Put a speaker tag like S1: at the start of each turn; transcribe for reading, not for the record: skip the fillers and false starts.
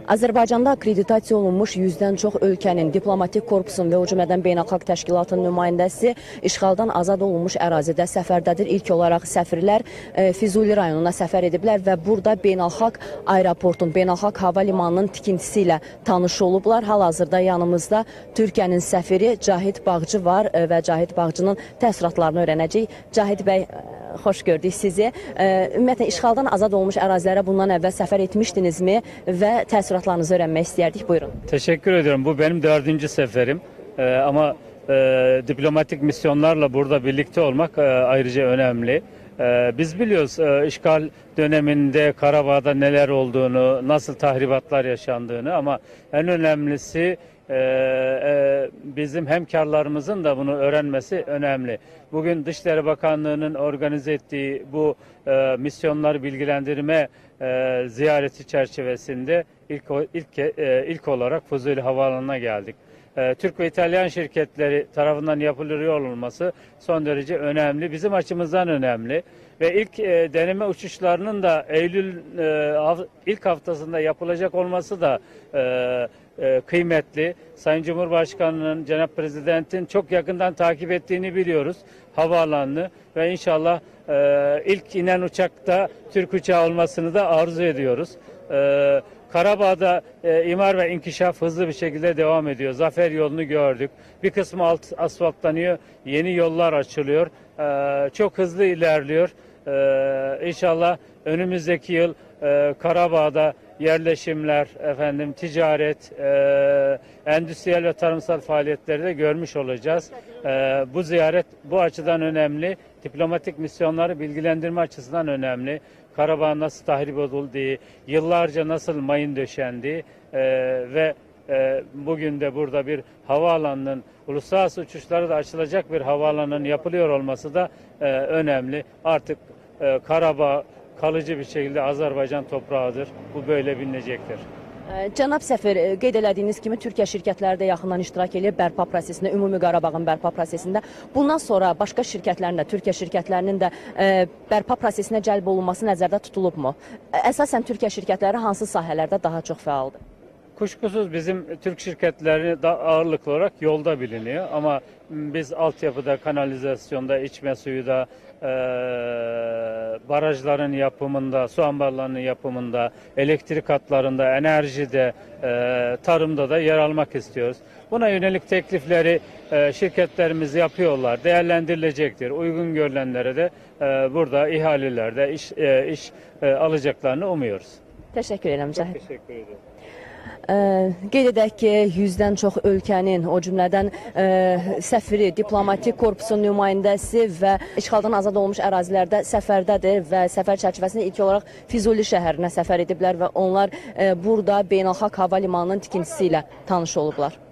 S1: Azərbaycanda akreditasiya olunmuş 100-dən çox ölkənin, diplomatik korpusun və o cümlədən beynəlxalq təşkilatın nümayəndəsi işğaldan azad olunmuş ərazidə səfərdədir. İlk olaraq səfirlər Füzuli rayonuna səfər ediblər və burada beynəlxalq aeroportun, beynəlxalq hava limanının tikintisi ilə tanış olublar. Hal-hazırda yanımızda Türkiyənin səfiri Cahid Bağcı var və Cahid Bağcının təəssüratlarını öyrənəcəyik. Cahid bəy, xoş gördük sizi. Ümumiyyətlə, işğaldan azad olmuş ərazilərə bundan əvvəl səfər etmişdinizmi və təəssüratlarınızı öğrenmek isterdik. Buyurun.
S2: Teşekkür ediyorum. Bu benim 4. seferim. Ama diplomatik misyonlarla burada birlikte olmak ayrıca önemli. Biz biliyoruz işgal döneminde Karabağ'da neler olduğunu, nasıl tahribatlar yaşandığını, ama en önemlisi bizim hemkarlarımızın da bunu öğrenmesi önemli. Bugün Dışişleri Bakanlığı'nın organize ettiği bu misyonları bilgilendirme ziyareti çerçevesinde ilk olarak Fuzuli Havaalanı'na geldik. Türk ve İtalyan şirketleri tarafından yapılıyor olması son derece önemli. Bizim açımızdan önemli. Ve ilk deneme uçuşlarının da Eylül ilk haftasında yapılacak olması da kıymetli. Sayın Cumhurbaşkanı'nın, Cenab Prezident'in çok yakından takip ettiğini biliyoruz havaalanını ve inşallah ilk inen uçakta Türk uçağı olmasını da arzu ediyoruz. Karabağ'da imar ve inkişaf hızlı bir şekilde devam ediyor. Zafer yolunu gördük. Bir kısmı asfaltlanıyor. Yeni yollar açılıyor. Çok hızlı ilerliyor. İnşallah önümüzdeki yıl Karabağ'da yerleşimler, ticaret, endüstriyel ve tarımsal faaliyetleri de görmüş olacağız. Bu ziyaret bu açıdan önemli. Diplomatik misyonları bilgilendirme açısından önemli. Karabağ nasıl tahrip edildiği, yıllarca nasıl mayın döşendiği ve bugün de burada bir havaalanının, uluslararası uçuşları da açılacak bir havaalanının yapılıyor olması da önemli. Artık Karabağ kalıcı bir şekilde Azerbaycan toprağıdır. Bu böyle bilinecektir.
S1: Cənab səfir, qeyd elədiyiniz kimi Türkiyə şirkətləri də yaxından iştirak edir bərpa prosesində, Ümumi Qarabağın bərpa prosesində. Bundan sonra başqa şirkətlərin də, Türkiyə şirkətlərinin də bərpa prosesinə cəlb olunması nəzərdə tutulubmu? Əsasən Türkiyə şirkətləri hansı sahələrdə daha çox fəaldır?
S2: Kuşkusuz bizim Türk şirketleri da ağırlıklı olarak yolda biliniyor, ama biz altyapıda, kanalizasyonda, içme suyu da, barajların yapımında, su ambarlarının yapımında, elektrik hatlarında, enerjide, tarımda da yer almak istiyoruz. Buna yönelik teklifleri şirketlerimiz yapıyorlar, değerlendirilecektir. Uygun görülenlere de burada ihalelerde iş alacaklarını umuyoruz.
S1: Teşekkür ederim Cahid.
S2: Teşekkür ederim.
S1: Qeyd edək ki, 100-dən çox ölkənin, o cümlədən səfiri, diplomatik korpusun nümayəndəsi və işğaldan azad olmuş ərazilərdə səfərdədir və səfər çərçivəsində ilk olaraq Füzuli şəhərinə səfər ediblər və onlar burada beynəlxalq hava limanının tikintisi ilə tanış olublar.